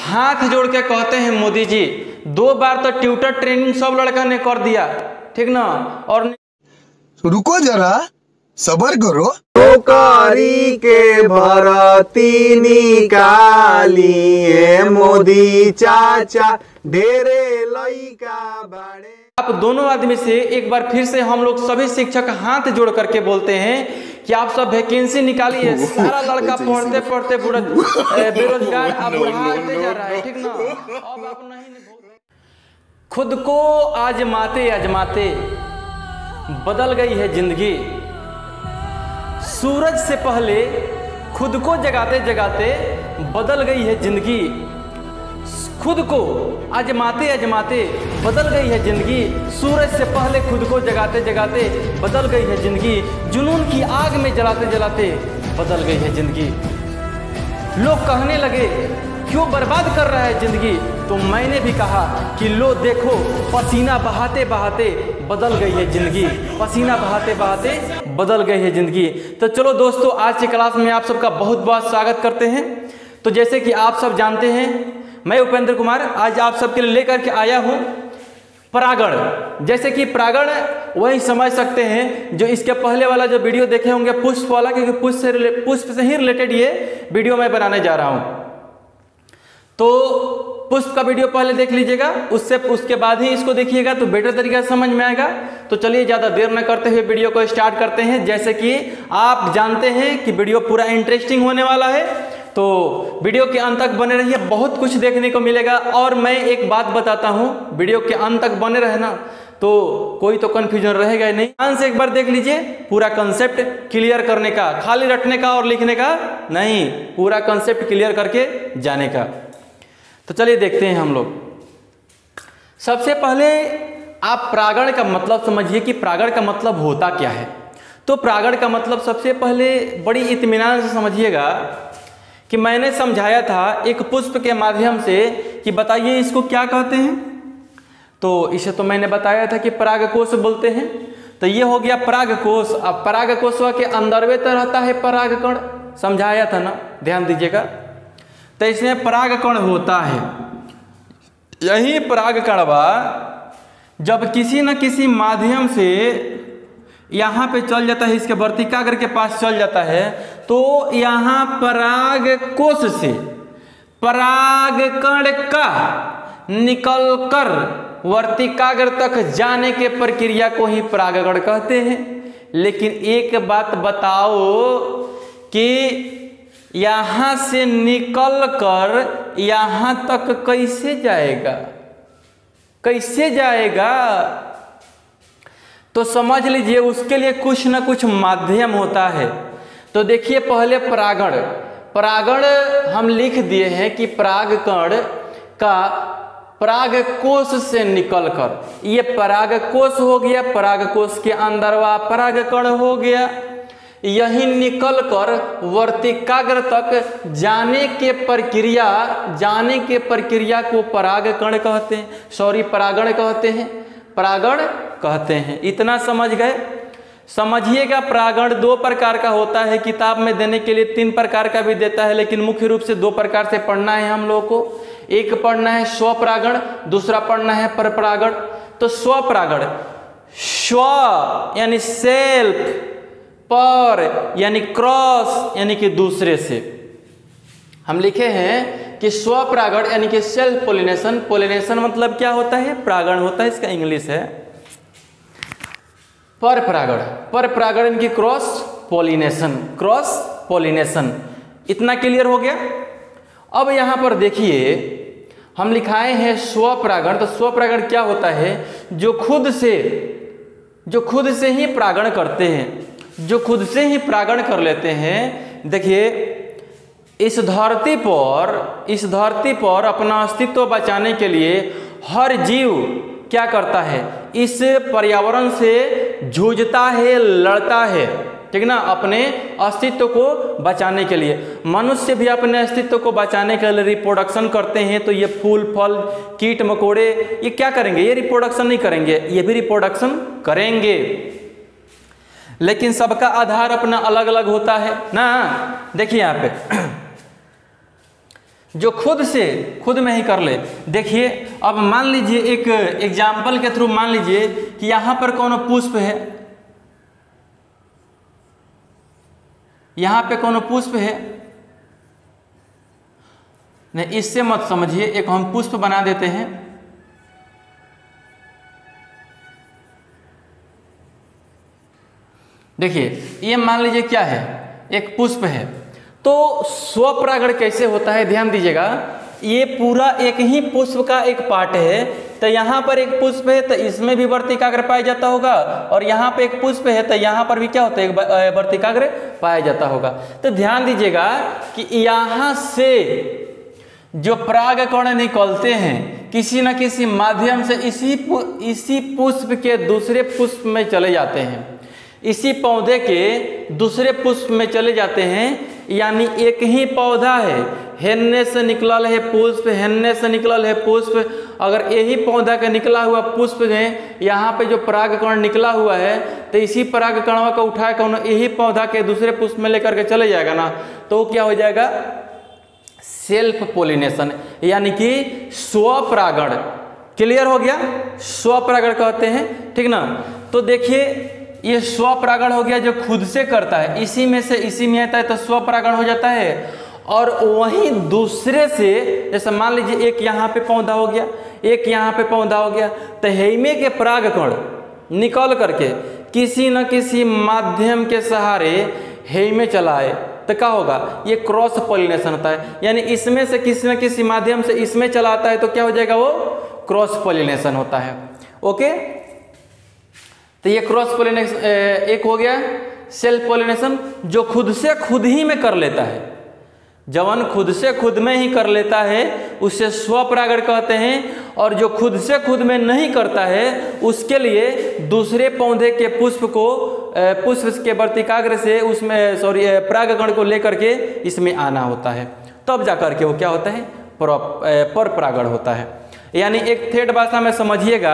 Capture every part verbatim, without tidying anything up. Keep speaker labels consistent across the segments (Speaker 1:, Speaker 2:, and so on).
Speaker 1: हाथ जोड़ के कहते हैं मोदी जी, दो बार तो ट्यूटर ट्रेनिंग सब लड़का ने कर दिया, ठीक ना, और
Speaker 2: रुको जरा सबर करो।
Speaker 3: कारी के भरती निकालिए मोदी चाचा ढेरे लइका बाड़े।
Speaker 1: आप दोनों आदमी से एक बार फिर से हम लोग सभी शिक्षक हाथ जोड़ करके बोलते हैं कि आप सब वैकेंसी निकालिए। सारा लड़का पढ़ते पढ़ते बुढ़ा बेरोजगार अब बुढ़ाते जा रहा है, ठीक ना। अब आप नहीं, खुद को आजमाते आजमाते बदल गई है जिंदगी। सूरज से पहले खुद को जगाते जगाते बदल गई है जिंदगी। खुद को आजमाते आजमाते बदल गई है जिंदगी। सूरज से पहले खुद को जगाते जगाते बदल गई है जिंदगी। जुनून की आग में जलाते जलाते बदल गई है जिंदगी। लोग कहने लगे क्यों बर्बाद कर रहा है जिंदगी, तो मैंने भी कहा कि लो देखो पसीना बहाते बहाते बदल गई है जिंदगी। पसीना बहाते बहाते बदल गई है जिंदगी। तो चलो दोस्तों, आज की क्लास में आप सबका बहुत बहुत स्वागत करते हैं। तो जैसे कि आप सब जानते हैं, मैं उपेंद्र कुमार आज आप सबके लिए लेकर के आया हूँ परागण। जैसे कि परागण वही समझ सकते हैं जो इसके पहले वाला जो वीडियो देखे होंगे पुष्प वाला, क्योंकि पुष्प से पुष्प से ही रिलेटेड ये वीडियो मैं बनाने जा रहा हूँ। तो पुष्प का वीडियो पहले देख लीजिएगा, उससे उसके बाद ही इसको देखिएगा तो बेटर तरीके से समझ में आएगा। तो चलिए ज़्यादा देर न करते हुए वीडियो को स्टार्ट करते हैं। जैसे कि आप जानते हैं कि वीडियो पूरा इंटरेस्टिंग होने वाला है, तो वीडियो के अंत तक बने रहिए, बहुत कुछ देखने को मिलेगा। और मैं एक बात बताता हूँ, वीडियो के अंत तक बने रहना तो कोई तो कन्फ्यूजन रहेगा ही नहीं। ध्यान से एक बार देख लीजिए, पूरा कंसेप्ट क्लियर करने का, खाली रटने का और लिखने का नहीं, पूरा कंसेप्ट क्लियर करके जाने का। तो चलिए देखते हैं हम लोग। सबसे पहले आप परागण का मतलब समझिए कि परागण का मतलब होता क्या है। तो परागण का मतलब सबसे पहले बड़ी इत्मीनान से समझिएगा कि मैंने समझाया था एक पुष्प के माध्यम से कि बताइए इसको क्या कहते हैं। तो इसे तो मैंने बताया था कि परागकोश बोलते हैं। तो ये हो गया परागकोश। अब परागकोशवा के अंदरवे तो रहता है परागकण, समझाया था ना, ध्यान दीजिएगा। तो इसमें परागकण होता है। यही परागकणवा जब किसी न किसी माध्यम से यहाँ पे चल जाता है, इसके वर्तिकाग्र के पास चल जाता है, तो यहाँ परागकोश से परागकण का निकलकर वर्तिकाग्र तक जाने के प्रक्रिया को ही परागकण कहते हैं। लेकिन एक बात बताओ कि यहाँ से निकल कर यहाँ तक कैसे जाएगा, कैसे जाएगा? तो समझ लीजिए उसके लिए कुछ ना कुछ माध्यम होता है। तो देखिए पहले परागण, परागण हम लिख दिए हैं कि परागकण का परागकोश से निकलकर, ये परागकोश हो गया, परागकोश के अंदरवा परागकण हो गया, यही निकलकर वर्तिकाग्र तक जाने के प्रक्रिया जाने के प्रक्रिया को परागकण कहते हैं, सॉरी परागण कहते हैं, परागण कहते हैं। इतना समझ गए? समझिएगा परागण दो प्रकार का होता है। किताब में देने के लिए तीन प्रकार का भी देता है, लेकिन मुख्य रूप से दो प्रकार से पढ़ना है हम लोग को। एक पढ़ना है स्वपरागण, दूसरा पढ़ना है परपरागण। तो स्वपरागण, स्व यानी सेल्फ, पर यानी क्रॉस यानी कि दूसरे से। हम लिखे हैं कि स्वपरागण यानी कि सेल्फ पोलिनेशन। पोलिनेशन मतलब क्या होता है? परागण होता है, इसका इंग्लिश है परपरागण। परपरागण यानी कि क्रॉस पोलिनेशन, क्रॉस पोलिनेशन। इतना क्लियर हो गया? अब यहाँ पर देखिए हम लिखाए हैं स्वपरागण। तो स्वपरागण क्या होता है? जो खुद से जो खुद से ही परागण करते हैं, जो खुद से ही परागण कर लेते हैं। देखिए इस धरती पर इस धरती पर अपना अस्तित्व बचाने के लिए हर जीव क्या करता है? इस पर्यावरण से जूझता है, लड़ता है, ठीक ना, अपने अस्तित्व को बचाने के लिए। मनुष्य भी अपने अस्तित्व को बचाने के लिए रिप्रोडक्शन करते हैं। तो ये फूल फल कीट मकोड़े ये क्या करेंगे? ये रिप्रोडक्शन नहीं करेंगे, ये भी रिप्रोडक्शन करेंगे, लेकिन सबका आधार अपना अलग अलग होता है ना। देखिए यहाँ पे जो खुद से खुद में ही कर ले। देखिए अब मान लीजिए एक एग्जाम्पल के थ्रू मान लीजिए कि यहाँ पर कौन पुष्प है, यहाँ पे कौन पुष्प है, नहीं इससे मत समझिए, एक हम पुष्प बना देते हैं। देखिए ये मान लीजिए क्या है, एक पुष्प है। तो स्वपरागण कैसे होता है ध्यान दीजिएगा, ये पूरा एक ही पुष्प का एक पार्ट है। तो यहाँ पर एक पुष्प है तो इसमें भी वर्तिकाग्र पाया जाता होगा, और यहाँ पे एक पुष्प है तो यहाँ पर भी क्या होता है, एक वर्तिकाग्र पाया जाता होगा। तो ध्यान दीजिएगा कि यहाँ से जो परागकण निकलते हैं किसी न किसी माध्यम से इसी इसी पुष्प के दूसरे पुष्प में चले जाते हैं, इसी पौधे के दूसरे पुष्प में चले जाते हैं। यानी एक ही पौधा है, हेन्ने से निकलल है पुष्प, हेन्ने से निकलल है पुष्प। अगर यही पौधा का निकला हुआ पुष्प में यहाँ पे जो परागकण निकला हुआ है तो इसी परागकणों को उठा कर यही पौधा के दूसरे पुष्प में लेकर के चले जाएगा ना, तो क्या हो जाएगा, सेल्फ पोलिनेशन, यानी कि स्वपरागण। क्लियर हो गया, स्वपरागण कहते हैं, ठीक ना। तो देखिए ये स्वपरागण हो गया जो खुद से करता है, इसी में से इसी में आता है तो स्वपरागण हो जाता है। और वहीं दूसरे से, जैसे मान लीजिए एक यहाँ पे पौधा हो गया, एक यहाँ पे पौधा हो गया, तो हेमे के परागकण निकल करके किसी न किसी माध्यम के सहारे हेमे चलाए तो क्या होगा, ये क्रॉस पॉलिनेशन होता है। यानी इसमें से किसी न किसी माध्यम से इसमें चलाता है तो क्या हो जाएगा, वो क्रॉस पॉलिनेशन होता है। ओके, तो ये क्रॉस पॉलिनेशन एक हो गया सेल्फ पॉलिनेशन, जो खुद से खुद ही में कर लेता है। जवन खुद से खुद में ही कर लेता है उसे स्वपरागण कहते हैं, और जो खुद से खुद में नहीं करता है उसके लिए दूसरे पौधे के पुष्प को पुष्प के वर्तिकाग्र से उसमें सॉरी परागकण को लेकर के इसमें आना होता है, तब जाकर के वो क्या होता है, पर परागण होता है। यानी एक थेट भाषा में समझिएगा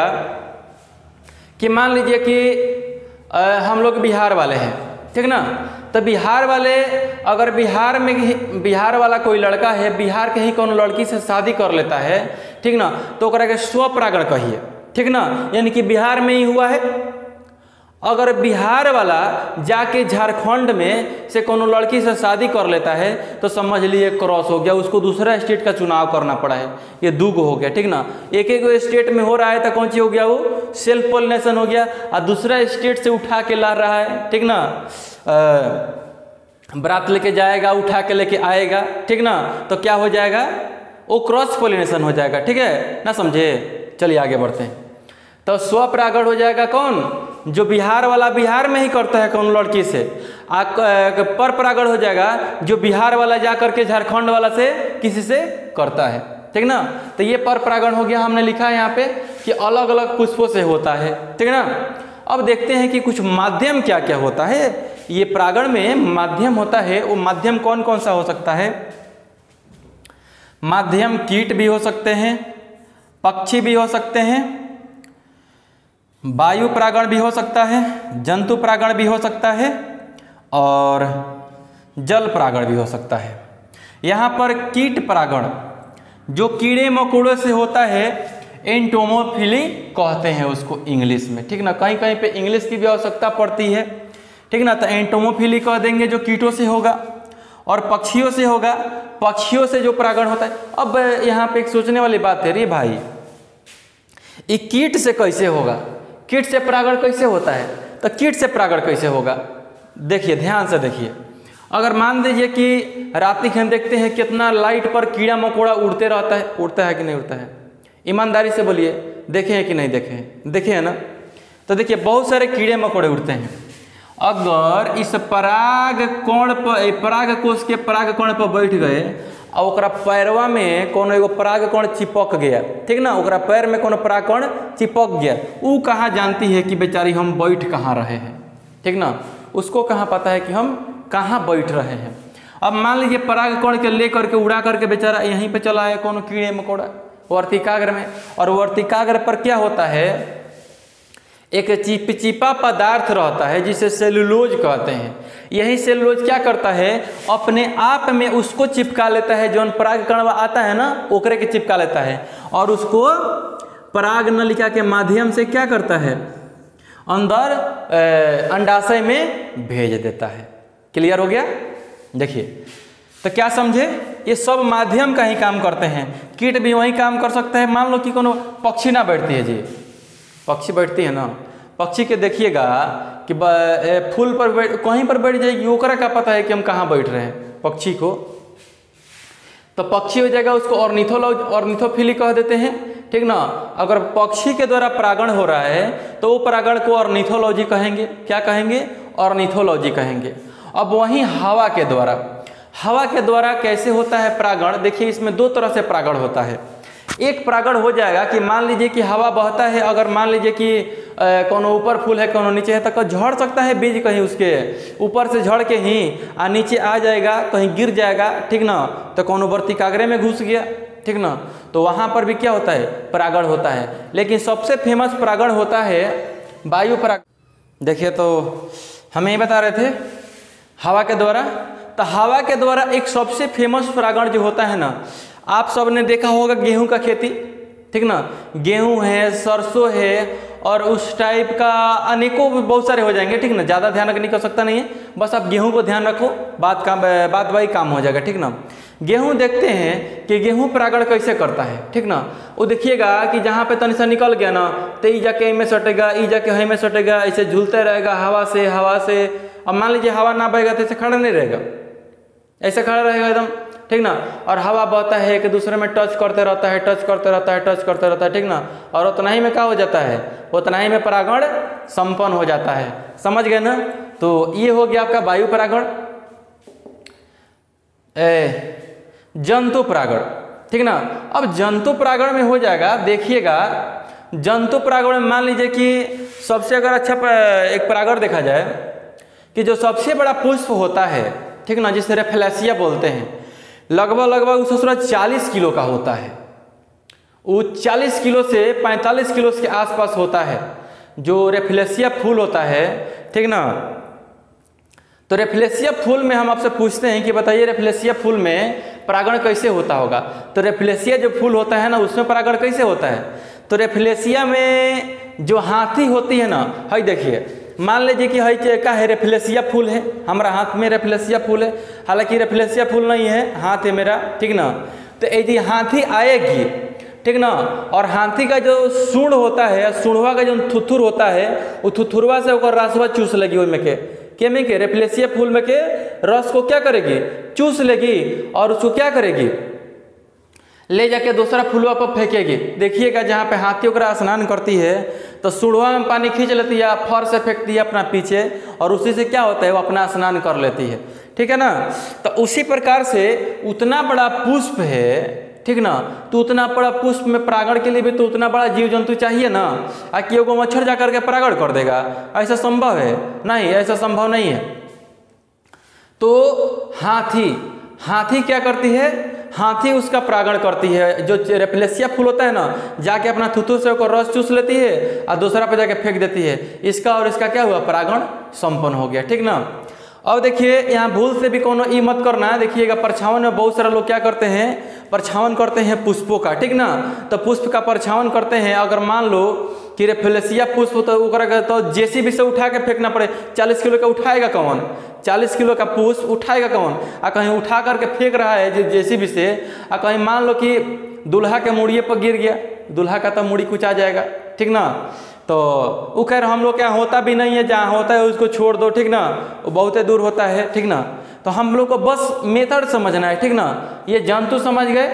Speaker 1: कि मान लीजिए कि हम लोग बिहार वाले हैं, ठीक ना। तो बिहार वाले अगर बिहार में बिहार वाला कोई लड़का है, बिहार के ही कौन लड़की से शादी कर लेता है, ठीक ना, तो ओकरा के स्वपरागण कहिए, ठीक ना, यानी कि बिहार में ही हुआ है। अगर बिहार वाला जाके झारखंड में से कोनो लड़की से शादी कर लेता है तो समझ लिए क्रॉस हो गया, उसको दूसरा स्टेट का चुनाव करना पड़ा है, ये दूगो हो गया, ठीक ना। एक एक स्टेट में हो रहा है तो कौन सी हो गया, वो सेल्फ पॉलिनेशन हो गया, और दूसरा स्टेट से उठा के ला रहा है, ठीक ना, बरात लेके जाएगा, उठा के लेके आएगा, ठीक ना, तो क्या हो जाएगा, वो क्रॉस पॉलिनेशन हो जाएगा, ठीक है ना, समझे। चलिए आगे बढ़ते हैं। तो स्वपरागण हो जाएगा कौन, जो बिहार वाला बिहार में ही करता है कौन लड़की से, आ पर परागण हो जाएगा जो बिहार वाला जा करके झारखंड वाला से किसी से करता है, ठीक ना। तो ये पर परागण हो गया, हमने लिखा है यहाँ पे कि अलग अलग पुष्पों से होता है, ठीक ना। अब देखते हैं कि कुछ माध्यम क्या क्या होता है। ये परागण में माध्यम होता है, वो माध्यम कौन कौन सा हो सकता है। माध्यम कीट भी हो सकते हैं, पक्षी भी हो सकते हैं, वायु परागण भी हो सकता है, जंतु परागण भी हो सकता है, और जल परागण भी हो सकता है। यहाँ पर कीट परागण जो कीड़े मकोड़ों से होता है एंटोमोफिली कहते हैं उसको इंग्लिश में, ठीक ना। कहीं कहीं पे इंग्लिश की भी आवश्यकता पड़ती है, ठीक ना, तो एंटोमोफिली कह देंगे जो कीटों से होगा, और पक्षियों से होगा, पक्षियों से जो परागण होता है। अब यहाँ पे एक सोचने वाली बात है, रे भाई ये कीट से कैसे होगा, कीट से परागण कैसे होता है, तो कीट से परागण कैसे होगा। देखिए ध्यान से देखिए, अगर मान लीजिए कि रात के हम देखते हैं कितना लाइट पर कीड़ा मकोड़ा उड़ते रहता है, उड़ता है कि नहीं उड़ता है, ईमानदारी से बोलिए, देखे हैं कि नहीं देखे हैं, देखे हैं ना। तो देखिए बहुत सारे कीड़े मकोड़े उड़ते हैं, अगर इस पराग कोण पर पराग कोष के पराग कोण पर बैठ गए और ओकरा पैरवा में कोनो एगो पराग कोण चिपक गया, ठीक ना, ओकरा पैर में कोनो पराग कोण चिपक गया, वो कहाँ जानती है कि बेचारी हम बैठ कहाँ रहे हैं, ठीक ना, उसको कहाँ पता है कि हम कहाँ बैठ रहे हैं। अब मान लीजिए पराग कोण के ले करके उड़ा करके बेचारा यहीं पे चला है कोनो कीड़े मकोड़ा वर्तिकाग्र में, और वर्तिकाग्र पर क्या होता है, एक चिपचिपा पदार्थ रहता है जिसे सेलुलोज कहते हैं। यही सेलुलोज क्या करता है, अपने आप में उसको चिपका लेता है, जो परागकण आता है ना ओकरे के चिपका लेता है और उसको पराग नलिका के माध्यम से क्या करता है, अंदर अंडाशय में भेज देता है। क्लियर हो गया? देखिए तो क्या समझे, ये सब माध्यम का ही काम करते हैं। कीट भी वही काम कर सकते हैं। मान लो कि कोनो पक्षी ना बैठती है जी, पक्षी बैठती है ना, पक्षी के देखिएगा कि फूल पर बैठ कहीं पर बैठ जाएगी, ओकरा का पता है कि हम कहाँ बैठ रहे हैं पक्षी को, तो पक्षी हो जाएगा, उसको ऑर्निथोलॉजी ऑर्निथोफिली कह देते हैं, ठीक ना। अगर पक्षी के द्वारा परागण हो रहा है तो वो परागण को ऑर्निथोलॉजी कहेंगे। क्या कहेंगे? ऑर्निथोलॉजी कहेंगे। अब वहीं हवा के द्वारा, हवा के द्वारा कैसे होता है परागण? देखिए इसमें दो तरह से परागण होता है। एक परागण हो जाएगा कि मान लीजिए कि हवा बहता है, अगर मान लीजिए कि कोनो ऊपर फूल है कोनो नीचे है, तो झड़ सकता है बीज कहीं उसके ऊपर से झड़ के ही आ नीचे आ जाएगा, कहीं गिर जाएगा, ठीक ना, तो कोनो बर्ती कागरे में घुस गया, ठीक ना, तो वहाँ पर भी क्या होता है, परागण होता है। लेकिन सबसे फेमस परागण होता है वायु परागण। देखिए तो हमें ये बता रहे थे हवा के द्वारा, तो हवा के द्वारा एक सबसे फेमस परागण जो होता है ना, आप सब ने देखा होगा गेहूं का खेती, ठीक ना, गेहूं है, सरसों है और उस टाइप का अनेकों बहुत सारे हो जाएंगे, ठीक ना, ज़्यादा ध्यान रखने की आवश्यकता नहीं है, बस आप गेहूं को ध्यान रखो, बात काम बात वही काम हो जाएगा, ठीक ना। गेहूं देखते हैं कि गेहूं परागण कैसे करता है, ठीक ना, वो देखिएगा कि जहाँ पे तनी सा निकल गया ना तो ई जाके में सटेगा, ई जाके हई में सटेगा, ऐसे झूलते रहेगा हवा से हवा से। अब मान लीजिए हवा ना बहेगा तो ऐसे खड़ा नहीं रहेगा, ऐसे खड़ा रहेगा एकदम, ठीक ना, और हवा बहता है एक दूसरे में टच करते रहता है, टच करते रहता है, टच करते रहता है, ठीक ना, और उतना ही में क्या हो जाता है, उतना ही में परागण संपन्न हो जाता है। समझ गए ना? तो ये हो गया आपका वायु परागण। जंतु परागण, ठीक ना। अब जंतु परागण में हो जाएगा, देखिएगा जंतु परागण में मान लीजिए कि सबसे अगर अच्छा एक परागण देखा जाए कि जो सबसे बड़ा पुष्प होता है, ठीक ना, जिसे रेफलेसिया बोलते हैं, लगभग लगभग उसका चालीस किलो का होता है। वो चालीस किलो से पैंतालीस किलो के आसपास होता है जो रेफलेसिया फूल होता है, ठीक ना। तो रेफलेसिया फूल में हम आपसे पूछते हैं कि बताइए रेफलेसिया फूल में परागण कैसे होता होगा। तो रेफलेसिया जो फूल होता है ना उसमें परागण कैसे होता है, तो रेफलेसिया में जो हाथी होती है ना, हई देखिए मान लीजिए कि हई का है रेफलेसिया फूल है, हमारा हाथ में रेफलेसिया फूल है, हालांकि रेफलेसिया फूल नहीं है, हाथ है मेरा, ठीक ना। तो यदि हाथी आएगी, ठीक ना, और हाथी का जो सूंड होता है, सूंढवा का जो थुथुर होता है, वो थुथुरवा से होकर रसवा चूस लेगी, ओई में के के में के रेफलेसिया फूल में के रस को क्या करेगी, चूस लेगी और उसको क्या करेगी, ले जाके दूसरा फूलवा पर फेंकेगी। देखिएगा जहाँ पे हाथी ओकरा स्नान करती है तो सुड़वा में पानी खींच लेती है, फर से फेंकती है अपना पीछे, और उसी से क्या होता है वो अपना स्नान कर लेती है, ठीक है ना। तो उसी प्रकार से उतना बड़ा पुष्प है, ठीक ना, तो उतना बड़ा पुष्प में परागण के लिए भी तो उतना बड़ा जीव जंतु चाहिए ना। आ कि एगो मच्छर जा करके परागण कर देगा, ऐसा संभव है? नहीं, ऐसा संभव नहीं है। तो हाथी हाथी क्या करती है, हाथी उसका परागण करती है। जो रेफलेसिया फूल होता है ना, जाके अपना थुथुर से उसको रस चूस लेती है और दूसरा पे जाके फेंक देती है। इसका और इसका क्या हुआ, परागण संपन्न हो गया, ठीक ना। अब देखिए यहाँ भूल से भी कोनो ई मत करना है। देखिएगा परछावन में बहुत सारे लोग क्या करते हैं, परछावन करते हैं पुष्पों का, ठीक ना। तो पुष्प का परछावन करते हैं, अगर मान लो कि रेफलेसिया पुष्प तो ओकरा तो जेसीबी से उठा के फेंकना पड़े, चालीस किलो का उठाएगा कौन, चालीस किलो का पुष्प उठाएगा कौन। आ कहीं उठा करके फेंक रहा है जेसीबी से, आ कहीं मान लो कि दूल्हा के मुड़िए पर गिर गया, दूल्हा का तो मुड़ी कुछ आ जाएगा, ठीक ना। तो वो खैर हम लोग क्या होता भी नहीं है, जहाँ होता है उसको छोड़ दो, ठीक ना, वो बहुत दूर होता है, ठीक ना। तो हम लोग को बस मेथड समझना है, ठीक ना। ये जंतु समझ गए।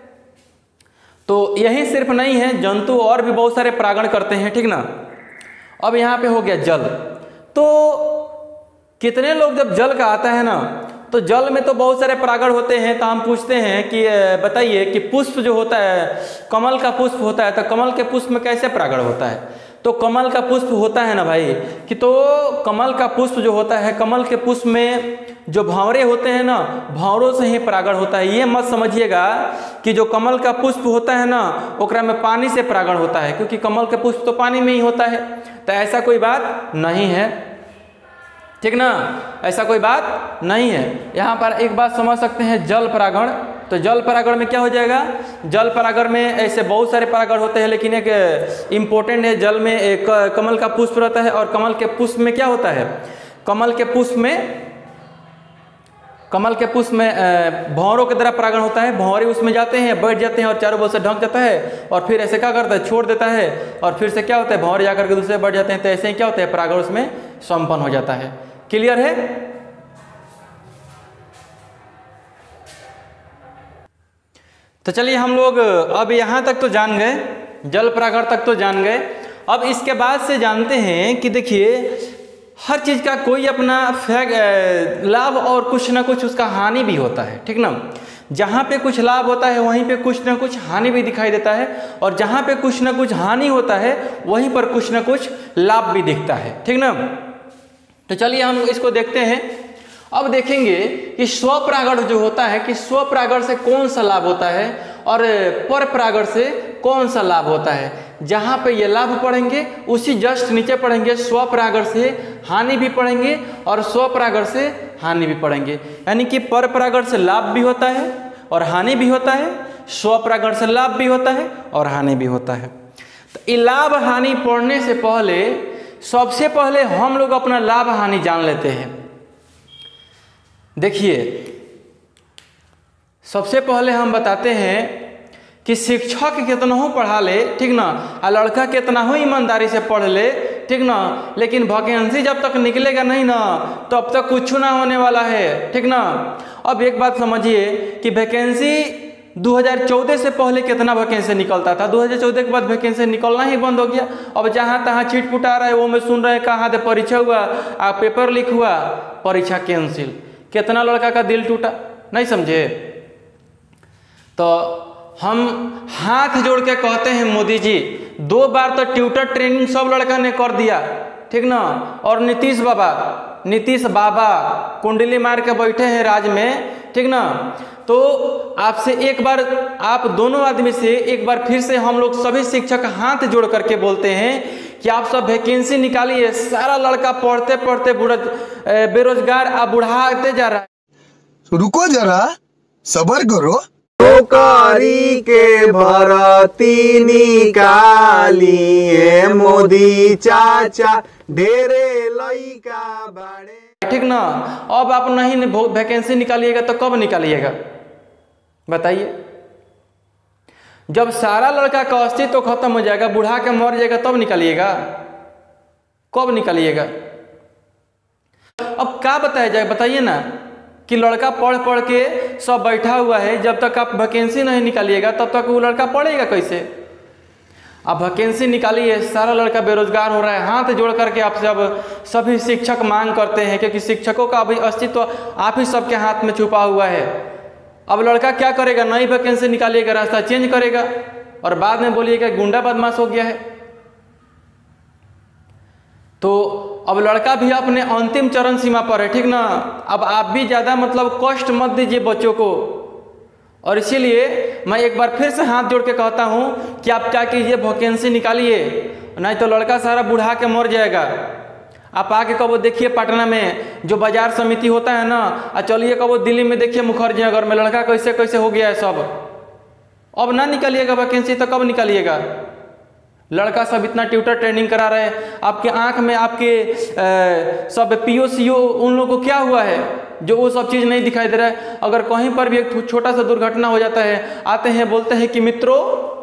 Speaker 1: तो यही सिर्फ नहीं है, जंतु और भी बहुत सारे परागण करते हैं, ठीक ना। अब यहाँ पे हो गया जल। तो कितने लोग जब जल का आता है ना, तो जल में तो बहुत सारे परागण होते हैं। तो हम पूछते हैं कि बताइए कि पुष्प जो होता है, कमल का पुष्प होता है, तो कमल के पुष्प में कैसे परागण होता है। तो तो कमल का पुष्प होता है ना भाई, कि तो कमल का पुष्प जो होता है, कमल के पुष्प में जो भंवरे होते हैं ना, भंवरों से ही परागण होता है। ये मत समझिएगा कि जो कमल का पुष्प होता है ना ओकरा में पानी से परागण होता है, क्योंकि कमल का पुष्प तो पानी में ही होता है। तो ऐसा कोई बात नहीं है, ठीक ना, ऐसा कोई बात नहीं है। यहाँ पर एक बात समझ सकते हैं, जल परागण। तो जल परागण में क्या हो जाएगा, जल परागण में ऐसे बहुत सारे परागण होते हैं, लेकिन एक इम्पोर्टेंट है, जल में एक कमल का पुष्प रहता है, और कमल के पुष्प में क्या होता है, कमल के पुष्प में कमल के पुष्प में भंवरों की तरह परागण होता है। भंवरे उसमें जाते हैं, बैठ जाते हैं और चारों बगल से ढक जाता है, और फिर ऐसे क्या करता है, छोड़ देता है, और फिर से क्या होता है, भंवरे जाकर के दूसरे बैठ जाते हैं। तो ऐसे ही क्या होता है, परागण उसमें संपन्न हो जाता है। क्लियर है? तो चलिए हम लोग अब यहाँ तक तो जान गए, जल परागण तक तो जान गए। अब इसके बाद से जानते हैं कि देखिए हर चीज़ का कोई अपना फैक लाभ और कुछ ना कुछ उसका हानि भी होता है, ठीक ना। जहाँ पे कुछ लाभ होता है वहीं पे कुछ ना कुछ हानि भी दिखाई देता है, और जहाँ पे कुछ ना कुछ हानि होता है वहीं पर कुछ ना कुछ लाभ भी दिखता है, ठीक ना। तो चलिए हम इसको देखते हैं। अब देखेंगे कि स्वपरागण जो होता है, कि स्वपरागण से कौन सा लाभ होता है और पर परागण से कौन सा लाभ होता है। जहाँ पे ये लाभ पढ़ेंगे उसी जस्ट नीचे पढ़ेंगे स्वपरागण से हानि भी पढ़ेंगे और स्वपरागण से हानि भी पढ़ेंगे। यानी कि पर परागण से लाभ भी होता है और हानि भी होता है, स्वपरागण से लाभ भी होता है और हानि भी होता है। तो ये लाभ हानि पढ़ने से पहले सबसे पहले हम लोग अपना लाभ हानि जान लेते हैं। देखिए सबसे पहले हम बताते हैं कि शिक्षक कितना हो पढ़ा ले, ठीक ना, आ लड़का कितना हो ईमानदारी से पढ़ ले, ठीक ना, लेकिन वैकेंसी जब तक निकलेगा नहीं ना तब तो तक कुछ ना होने वाला है, ठीक ना। अब एक बात समझिए कि वैकेंसी दो हज़ार चौदह से पहले कितना वैकेंसी निकलता था, दो हज़ार चौदह के बाद वैकेंसी निकलना ही बंद हो गया। अब जहाँ तहाँ चीट पुट आ रहा है, वो में सुन रहे हैं कहाँ दे परीक्षा हुआ, आ पेपर लीक हुआ, परीक्षा कैंसिल। कितना लड़का का दिल टूटा, नहीं समझे। तो हम हाथ जोड़ के कहते हैं मोदी जी, दो बार तो ट्यूटर ट्रेनिंग सब लड़का ने कर दिया, ठीक ना। और नीतीश बाबा नीतीश बाबा कुंडली मार के बैठे हैं राज में, ठीक ना। तो आपसे एक बार, आप दोनों आदमी से एक बार फिर से हम लोग सभी शिक्षक हाथ जोड़ करके बोलते हैं कि आप सब वैकेंसी निकालिए। सारा लड़का पढ़ते पढ़ते बेरोजगार अब बुढ़ाते जा रहा है।
Speaker 2: रुको जरा, सबर करो।
Speaker 3: नौकरी के भर्ती निकालिए मोदी चाचा, ढेरे लइका बाड़े,
Speaker 1: ठीक ना। अब आप नहीं वैकेंसी निकालिएगा तो कब निकालिएगा बताइए। जब सारा लड़का का अस्तित्व तो खत्म हो जाएगा, बुढ़ा के मर जाएगा, तब निकालिएगा, कब निकालिएगा। अब क्या बताया जाए, बताइए ना, कि लड़का पढ़ पढ़ के सब बैठा हुआ है, जब तक आप वैकेंसी नहीं निकालिएगा तब तक वो लड़का पढ़ेगा कैसे। अब वैकेंसी निकालिए, सारा लड़का बेरोजगार हो रहा है। हाथ जोड़ करके आपसे अब सभी शिक्षक मांग करते हैं, क्योंकि शिक्षकों का अभी अस्तित्व आप ही सबके हाथ में छुपा हुआ है। अब लड़का क्या करेगा, नई वैकेंसी निकालिएगा, रास्ता चेंज करेगा और बाद में बोलिएगा गुंडा बदमाश हो गया है। तो अब लड़का भी अपने अंतिम चरण सीमा पर है, ठीक ना। अब आप भी ज़्यादा मतलब कष्ट मत दीजिए बच्चों को। और इसीलिए मैं एक बार फिर से हाथ जोड़ के कहता हूँ कि आप क्या कीजिए, वैकेंसी निकालिए, नहीं तो लड़का सारा बुढ़ा के मर जाएगा। आप आके कबो देखिए पटना में जो बाजार समिति होता है ना, और चलिए कबो दिल्ली में देखिए मुखर्जी नगर में लड़का कैसे कैसे हो गया है सब। अब ना निकालिएगा वैकेंसी तो कब निकालिएगा। लड़का सब इतना ट्यूटर ट्रेनिंग करा रहे हैं, आपके आंख में आपके आ, सब पीओ सीओ उन लोगों को क्या हुआ है जो वो सब चीज़ नहीं दिखाई दे रहा है। अगर कहीं पर भी एक छोटा सा दुर्घटना हो जाता है, आते हैं बोलते हैं कि मित्रों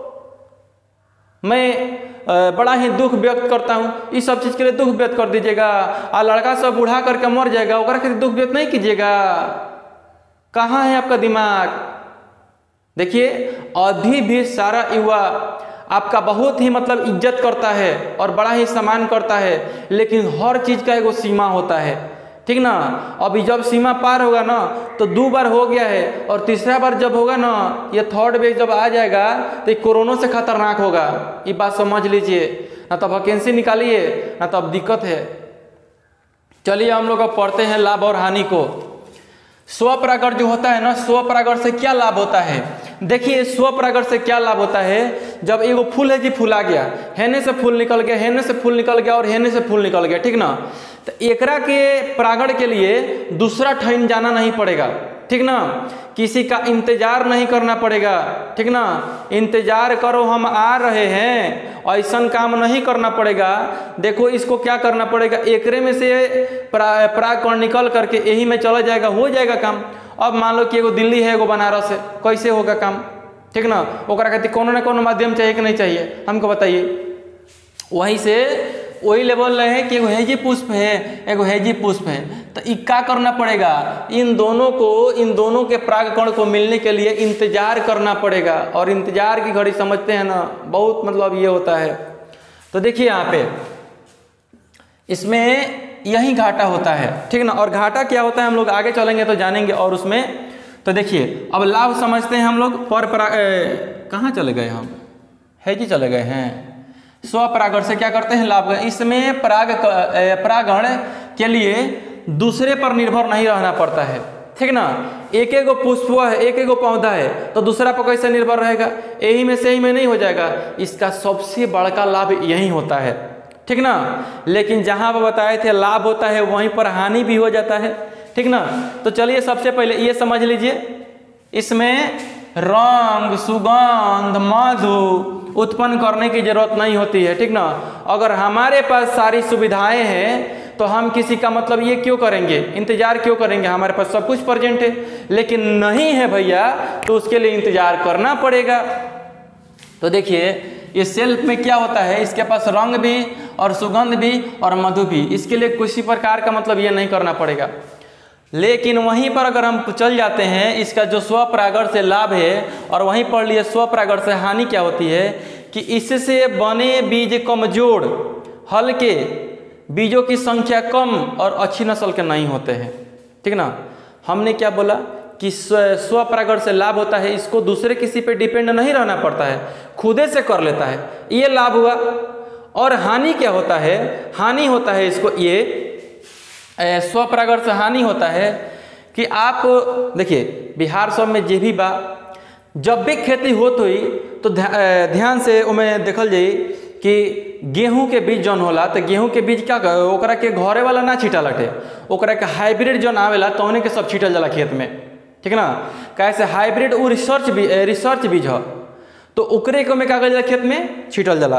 Speaker 1: मैं आ, बड़ा ही दुख व्यक्त करता हूँ, इस सब चीज़ के लिए दुख व्यक्त कर दीजिएगा। आ लड़का सब बूढ़ा करके मर जाएगा, ओकरा के दुख व्यक्त नहीं कीजिएगा। कहाँ है आपका दिमाग। देखिए अभी भी सारा युवा आपका बहुत ही मतलब इज्जत करता है और बड़ा ही सम्मान करता है, लेकिन हर चीज़ का एगो सीमा होता है, ठीक ना। अभी जब सीमा पार होगा ना तो दो बार हो गया है, और तीसरा बार जब होगा ना, ये थर्ड वेव जब आ जाएगा तो ये कोरोना से खतरनाक होगा, ये बात समझ लीजिए। ना तो वैकेंसी निकालिए ना तो अब दिक्कत है। चलिए हम लोग अब पढ़ते हैं लाभ और हानि को। स्वपरागण जो होता है ना, स्वपरागण से क्या लाभ होता है? देखिए स्वपरागण से क्या लाभ होता है, जब एगो फूल है जी, फूल आ गया, हेने से फूल निकल गया, हेने से फूल निकल गया और हेने से फूल निकल गया, ठीक ना। तो एकरा के परागण के लिए दूसरा ठन जाना नहीं पड़ेगा, ठीक ना, किसी का इंतजार नहीं करना पड़ेगा, ठीक ना। इंतजार करो हम आ रहे हैं, ऐसा काम नहीं करना पड़ेगा। देखो इसको क्या करना पड़ेगा, एकरे में से परा, परागकण निकल करके यही में चला जाएगा, हो जाएगा काम। अब मान लो कि एगो दिल्ली है एगो बनारस है, कैसे होगा काम, ठीक ना। ओकरा खातिर कोनो ना कोनो माध्यम चाहिए कि नहीं चाहिए, हमको बताइए। वहीं से वही ले बोल रहे हैं कि एगो हेजी पुष्प है एगो हेजी पुष्प है, तो ये क्या करना पड़ेगा, इन दोनों को इन दोनों के परागकण को मिलने के लिए इंतजार करना पड़ेगा। और इंतजार की घड़ी समझते हैं ना, बहुत मतलब ये होता है। तो देखिए यहाँ पे इसमें यही घाटा होता है, ठीक ना। और घाटा क्या होता है हम लोग आगे चलेंगे तो जानेंगे। और उसमें तो देखिए अब लाभ समझते हैं हम लोग। पर पराग कहाँ चले गए हम, हेजी चले गए हैं। स्वपरागण से क्या करते हैं लाभ, इसमें पराग परागण के लिए दूसरे पर निर्भर नहीं रहना पड़ता है, ठीक ना। एक एक गो पुष्प है, एक एक गो पौधा है, तो दूसरा पर कैसे निर्भर रहेगा, यही में से ही में नहीं हो जाएगा। इसका सबसे बड़का लाभ यही होता है, ठीक ना। लेकिन जहाँ पर बताए थे लाभ होता है वहीं पर हानि भी हो जाता है, ठीक ना। तो चलिए सबसे पहले ये समझ लीजिए, इसमें रंग, सुगंध, मधु उत्पन्न करने की जरूरत नहीं होती है, ठीक ना। अगर हमारे पास सारी सुविधाएं हैं तो हम किसी का मतलब ये क्यों करेंगे, इंतजार क्यों करेंगे, हमारे पास सब कुछ प्रेजेंट है। लेकिन नहीं है भैया, तो उसके लिए इंतजार करना पड़ेगा। तो देखिए ये सेल्फ में क्या होता है, इसके पास रंग भी और सुगंध भी और मधु भी, इसके लिए किसी प्रकार का मतलब ये नहीं करना पड़ेगा। लेकिन वहीं पर अगर हम चल जाते हैं, इसका जो स्वपरागण से लाभ है और वहीं पढ़ लिए स्वपरागण से हानि क्या होती है, कि इससे बने बीज कमजोर, हल्के, बीजों की संख्या कम और अच्छी नस्ल के नहीं होते हैं, ठीक ना। हमने क्या बोला कि स्वपरागण से लाभ होता है, इसको दूसरे किसी पे डिपेंड नहीं रहना पड़ता है, खुदे से कर लेता है, ये लाभ हुआ। और हानि क्या होता है, हानि होता है इसको ये स्वपरागण से हानि होता है कि आप देखिए बिहार सब में जे भी बा, जब भी खेती होत हुई तो ध्यान से उमें देखल जाई कि गेहूं के बीज जौन होला, तो गेहूं के बीज क्या ओकरा के घरे वाला ना छीटल हटे, ओकरा के हाइब्रिड जौन आवेला तौने के सब छीटल जाला खेत में, ठीक ना। कैसे हाइब्रिड वो रिसर्च भी रिसर्च बीज है, तो ओकरे को में का कइल जाला, खेत में छीटल जाला।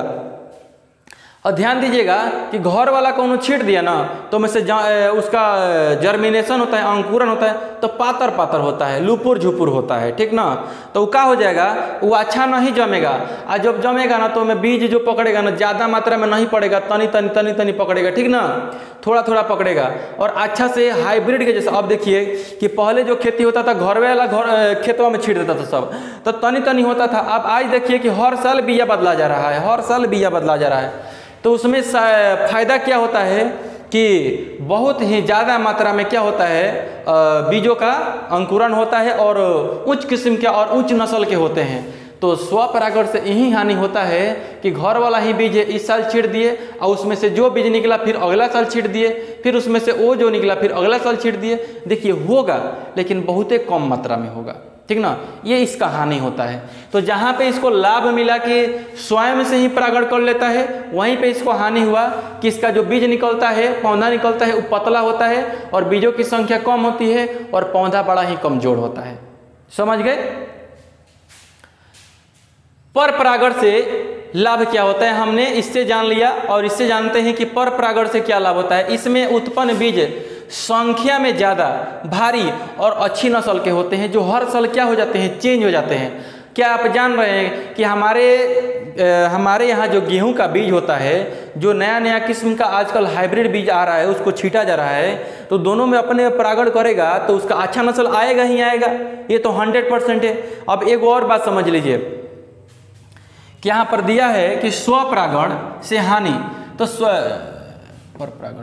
Speaker 1: और ध्यान दीजिएगा कि घर वाला कौन छीट दिया ना, तो में से उसका जर्मिनेशन होता है, अंकुरन होता है, तो पातर पातर होता है, लुपुर झुपुर होता है, ठीक ना। तो वो क्या हो जाएगा, वो अच्छा नहीं जमेगा। और जब जमेगा ना तो में बीज जो पकड़ेगा ना ज़्यादा मात्रा में नहीं पड़ेगा, तनी तनी तनी तनी पकड़ेगा, ठीक ना, थोड़ा थोड़ा पकड़ेगा। और अच्छा से हाइब्रिड के जैसे अब देखिए कि पहले जो खेती होता था घर वाला घर खेतों में छीट देता था सब, तो तनी तनी होता था। अब आज देखिए कि हर साल बिया बदला जा रहा है, हर साल बिया बदला जा रहा है। तो उसमें फायदा क्या होता है कि बहुत ही ज़्यादा मात्रा में क्या होता है, बीजों का अंकुरन होता है और उच्च किस्म के और उच्च नस्ल के होते हैं। तो स्वपरागण से यही हानि होता है कि घर वाला ही बीज इस साल छीट दिए और उसमें से जो बीज निकला फिर अगला साल छीट दिए, फिर उसमें से वो जो निकला फिर अगला साल छीट दिए। देखिए होगा लेकिन बहुत ही कम मात्रा में होगा, ठीक ना, ये इसका हानि होता है। तो जहाँ पे इसको लाभ मिला कि स्वयं से ही परागण कर लेता है, वहीं पे इसको हानि हुआ कि इसका जो बीज निकलता है, पौधा निकलता है, वो पतला होता है और बीजों की संख्या कम होती है और पौधा बड़ा ही कमजोर होता है। समझ गए। पर परागण से लाभ क्या होता है हमने इससे जान लिया। और इससे जानते हैं कि पर परागण से क्या लाभ होता है। इसमें उत्पन्न बीज संख्या में ज़्यादा भारी और अच्छी नस्ल के होते हैं, जो हर साल क्या हो जाते हैं, चेंज हो जाते हैं। क्या आप जान रहे हैं कि हमारे आ, हमारे यहाँ जो गेहूं का बीज होता है, जो नया नया किस्म का आजकल हाइब्रिड बीज आ रहा है, उसको छीटा जा रहा है, तो दोनों में अपने परागण करेगा तो उसका अच्छा नस्ल आएगा ही आएगा, ये तो हंड्रेड परसेंट है। अब एक और बात समझ लीजिए कि यहाँ पर दिया है कि स्वपरागण से हानि, तो स्व पर परागण,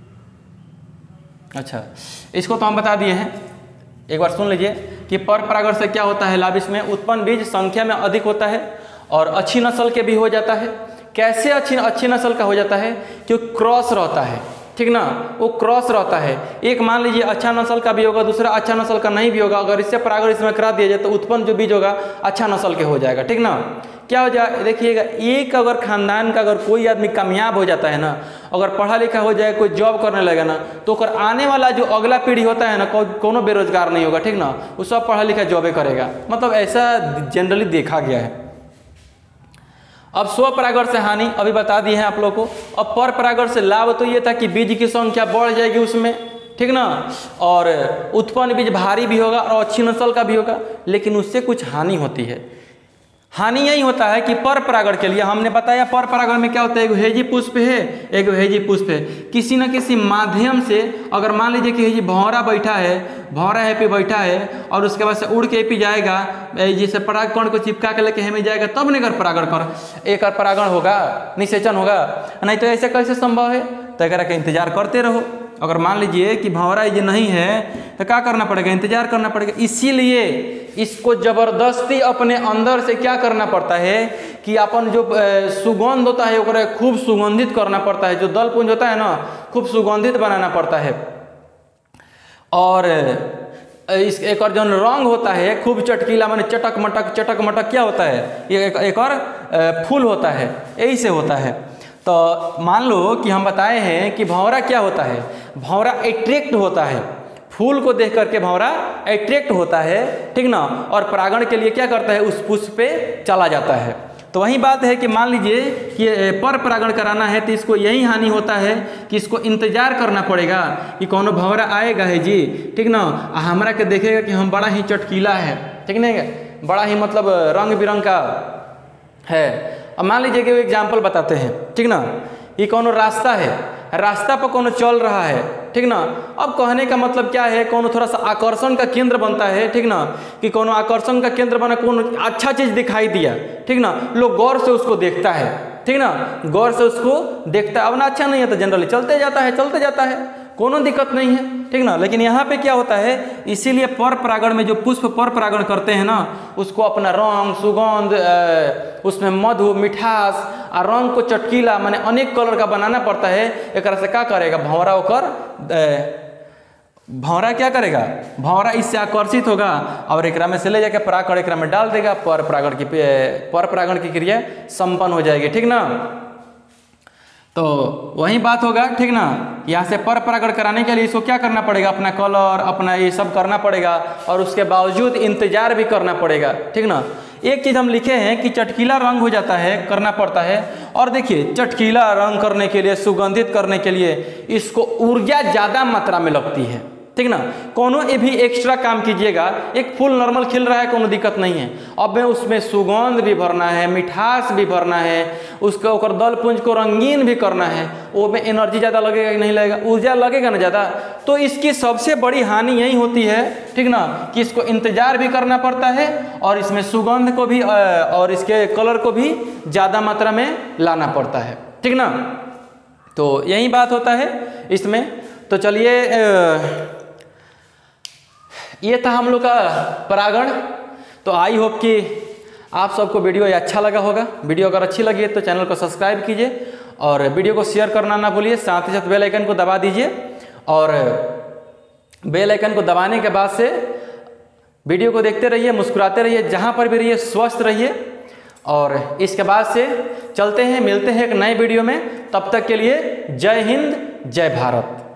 Speaker 1: अच्छा इसको तो हम बता दिए हैं, एक बार सुन लीजिए कि पर परागण से क्या होता है लाभ। इसमें उत्पन्न बीज संख्या में अधिक होता है और अच्छी नस्ल के भी हो जाता है। कैसे अच्छी अच्छी नस्ल का हो जाता है? क्योंकि क्रॉस रहता है, ठीक ना, वो क्रॉस रहता है। एक मान लीजिए अच्छा नस्ल का भी होगा, दूसरा अच्छा नस्ल का नहीं भी होगा, अगर इससे परागण इसमें करा दिया जाए तो उत्पन्न जो बीज होगा अच्छा नस्ल के हो जाएगा, ठीक ना। क्या हो जाए देखिएगा, एक अगर खानदान का अगर कोई आदमी कामयाब हो जाता है ना, अगर पढ़ा लिखा हो जाए, कोई जॉब करने लगेगा ना, तो अगर आने वाला जो अगला पीढ़ी होता है ना, को, कोनो बेरोजगार नहीं होगा, ठीक ना, वो सब पढ़ा लिखा जॉबे करेगा। मतलब ऐसा जनरली देखा गया है। अब स्व परागण से हानि अभी बता दी है आप लोग को। अब पर परागण से लाभ तो ये था कि बीज की संख्या बढ़ जाएगी उसमें, ठीक ना, और उत्पन्न बीज भारी भी होगा और अच्छी नस्ल का भी होगा। लेकिन उससे कुछ हानि होती है। हानि यही होता है कि पर परागण के लिए हमने बताया पर परागण में क्या होता है, एक हेजी पुष्प है, एक हेजी पुष्प है। किसी न किसी माध्यम से अगर मान लीजिए कि हेजी भौरा बैठा है, भौरा है पे बैठा है और उसके बाद से उड़ के पे जाएगा, जैसे परागकण को चिपका के लेके हमें जाएगा, तब नहीं कर परागण कर एक परागण होगा, निषेचन होगा। नहीं तो ऐसे कैसे संभव है? तो अगर के इंतजार करते रहो। अगर मान लीजिए कि भौरा ये नहीं है तो क्या करना पड़ेगा? इंतजार करना पड़ेगा। इसीलिए इसको जबरदस्ती अपने अंदर से क्या करना पड़ता है कि अपन जो सुगंध होता है वो खूब सुगंधित करना पड़ता है। जो दल पुंज होता है ना, खूब सुगंधित बनाना पड़ता है। और इस एक और जो रंग होता है खूब चटकीला, माने चटक मटक, चटक मटक क्या होता है, ये एक, एक और फूल होता है, यही से होता है। तो मान लो कि हम बताए हैं कि भौरा क्या होता है, भौरा एट्रैक्ट होता है, फूल को देख करके भौरा एट्रैक्ट होता है, ठीक ना, और परागण के लिए क्या करता है, उस पुष्प पे चला जाता है। तो वही बात है कि मान लीजिए कि पर परागण कराना है तो इसको यही हानि होता है कि इसको इंतजार करना पड़ेगा कि कौनो भौरा आएगा है जी, ठीक ना, हमरा के देखेगा कि हम बड़ा ही चटकीला है, ठीक नहीं, बड़ा ही मतलब रंग बिरंग का है। अब मान लीजिए कि एग्जाम्पल बताते हैं, ठीक ना, ये कोनो रास्ता है, रास्ता पर कोनो चल रहा है, ठीक ना। अब कहने का मतलब क्या है, कोनो थोड़ा सा आकर्षण का केंद्र बनता है, ठीक ना, कि कोनो आकर्षण का केंद्र बना, कोनो अच्छा चीज दिखाई दिया, ठीक ना, लोग गौर से उसको देखता है, ठीक ना, गौर से उसको देखता है। अब ना अच्छा नहीं है तो जनरली चलते जाता है, चलते जाता है, कोनो दिक्कत नहीं है, ठीक ना। लेकिन यहाँ पे क्या होता है, इसीलिए पर परागण में जो पुष्प पर परागण करते हैं ना, उसको अपना रंग, सुगंध, उसमें मधु, मिठास और रंग को चटकीला माने अनेक कलर का बनाना पड़ता है। एक से क्या करेगा भौरा होकर, भौरा क्या करेगा, भौरा इससे आकर्षित होगा और एक में से ले जाकर परागण एक में डाल देगा, पर परागण की पर परागण की क्रिया संपन्न हो जाएगी, ठीक ना। तो वही बात होगा, ठीक ना। यहाँ से पर परागण कराने के लिए इसको क्या करना पड़ेगा, अपना कलर, अपना ये सब करना पड़ेगा और उसके बावजूद इंतजार भी करना पड़ेगा, ठीक ना। एक चीज़ हम लिखे हैं कि चटकीला रंग हो जाता है, करना पड़ता है। और देखिए चटकीला रंग करने के लिए, सुगंधित करने के लिए इसको ऊर्जा ज़्यादा मात्रा में लगती है, ठीक ना। कोनो ये भी एक्स्ट्रा काम कीजिएगा, एक फूल नॉर्मल खिल रहा है, कोनो दिक्कत नहीं है, अब में उसमें सुगंध भी भरना है, मिठास भी भरना है, उसका ओकर दल पुंज को रंगीन भी करना है, वो में एनर्जी ज़्यादा लगेगा कि नहीं लगेगा, ऊर्जा लगेगा ना ज़्यादा। तो इसकी सबसे बड़ी हानि यही होती है, ठीक ना, कि इसको इंतजार भी करना पड़ता है और इसमें सुगंध को भी और इसके कलर को भी ज़्यादा मात्रा में लाना पड़ता है, ठीक ना। तो यही बात होता है इसमें। तो चलिए, ये था हम लोग का परागण। तो आई होप कि आप सबको वीडियो ये अच्छा लगा होगा। वीडियो अगर अच्छी लगी है तो चैनल को सब्सक्राइब कीजिए और वीडियो को शेयर करना ना भूलिए। साथ ही साथ बेल आइकन को दबा दीजिए और बेल आइकन को दबाने के बाद से वीडियो को देखते रहिए, मुस्कुराते रहिए, जहाँ पर भी रहिए स्वस्थ रहिए। और इसके बाद से चलते हैं, मिलते हैं एक नए वीडियो में। तब तक के लिए जय हिंद, जय भारत।